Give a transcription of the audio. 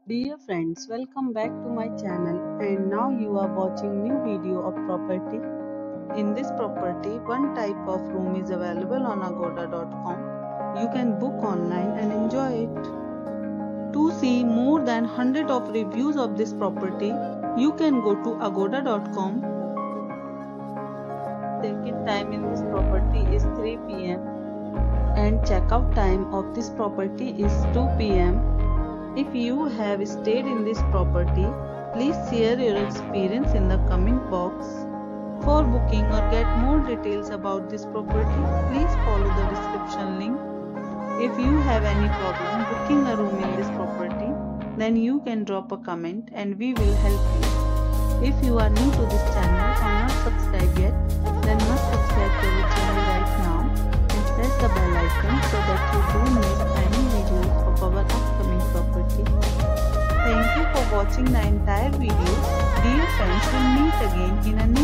Dear friends, welcome back to my channel and now you are watching new video of property. In this property, one type of room is available on agoda.com. You can book online and enjoy it. To see more than 100 of reviews of this property, you can go to agoda.com. Check-in time in this property is 3 p.m. and checkout time of this property is 2 p.m. If you have stayed in this property, please share your experience in the comment box. For booking or get more details about this property, please follow the description link. If you have any problem booking a room in this property, then you can drop a comment and we will help you. If you are new to this channel or not subscribed yet, then must subscribe to our channel right now and press the bell icon so that you don't miss any videos of our upcoming property. Thank you for watching the entire video. Dear friends, we'll meet again in a new